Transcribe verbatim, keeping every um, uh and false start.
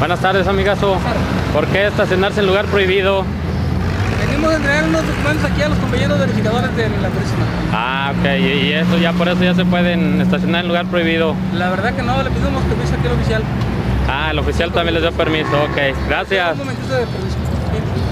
Buenas tardes, amigazo. ¿Por qué estacionarse en lugar prohibido? Venimos a entregar unos documentos aquí a los compañeros verificadores de la turísima. Ah, ok. Y eso ya por eso ya se pueden estacionar en lugar prohibido. La verdad que no, le pedimos permiso aquí al oficial. Ah, el oficial también les dio permiso. Ok, gracias. Un momentito de permiso. Bien.